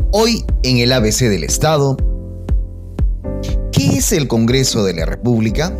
Hoy en el ABC del Estado, ¿qué es el Congreso de la República?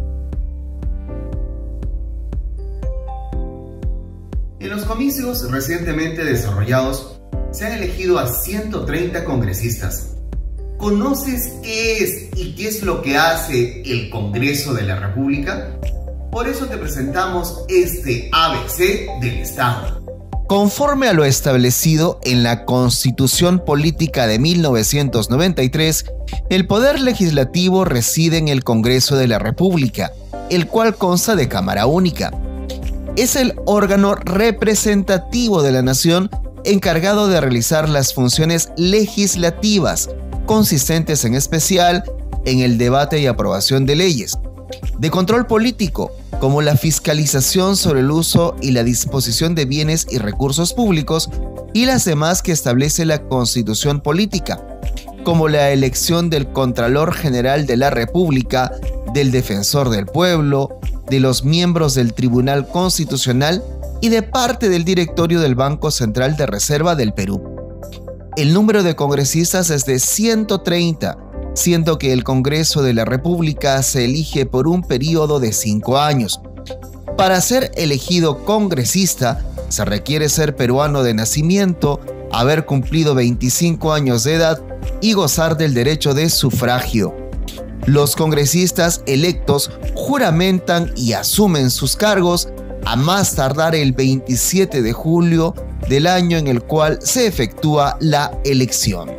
En los comicios recientemente desarrollados se han elegido a 130 congresistas. ¿Conoces qué es y qué es lo que hace el Congreso de la República? Por eso te presentamos este ABC del Estado. Conforme a lo establecido en la Constitución Política de 1993, el Poder Legislativo reside en el Congreso de la República, el cual consta de Cámara Única. Es el órgano representativo de la nación encargado de realizar las funciones legislativas, consistentes en especial en el debate y aprobación de leyes, de control político, como la fiscalización sobre el uso y la disposición de bienes y recursos públicos, y las demás que establece la Constitución Política, como la elección del Contralor General de la República, del Defensor del Pueblo, de los miembros del Tribunal Constitucional y de parte del directorio del Banco Central de Reserva del Perú. El número de congresistas es de 130, siendo que el Congreso de la República se elige por un periodo de 5 años. Para ser elegido congresista, se requiere ser peruano de nacimiento, haber cumplido 25 años de edad y gozar del derecho de sufragio. Los congresistas electos juramentan y asumen sus cargos a más tardar el 27 de julio del año en el cual se efectúa la elección.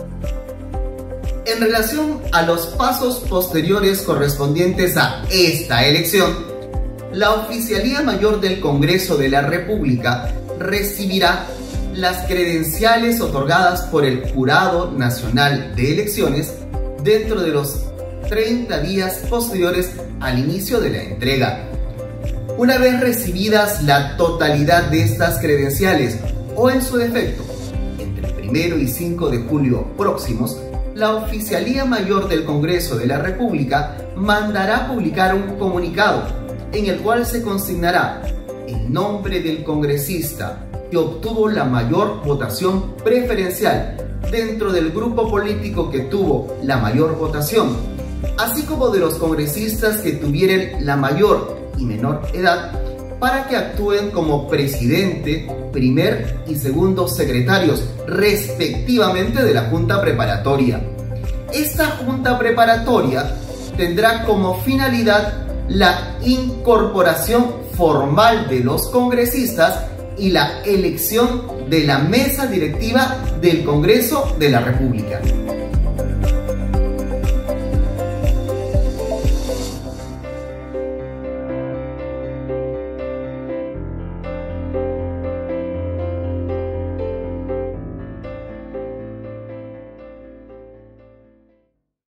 En relación a los pasos posteriores correspondientes a esta elección, la Oficialía Mayor del Congreso de la República recibirá las credenciales otorgadas por el Jurado Nacional de Elecciones dentro de los 30 días posteriores al inicio de la entrega. Una vez recibidas la totalidad de estas credenciales, o en su defecto, entre el 1 y 5 de julio próximos, la Oficialía Mayor del Congreso de la República mandará publicar un comunicado en el cual se consignará el nombre del congresista que obtuvo la mayor votación preferencial dentro del grupo político que tuvo la mayor votación, así como de los congresistas que tuvieran la mayor y menor edad, para que actúen como presidente, primer y segundo secretarios, respectivamente, de la Junta Preparatoria. Esta Junta Preparatoria tendrá como finalidad la incorporación formal de los congresistas y la elección de la mesa directiva del Congreso de la República.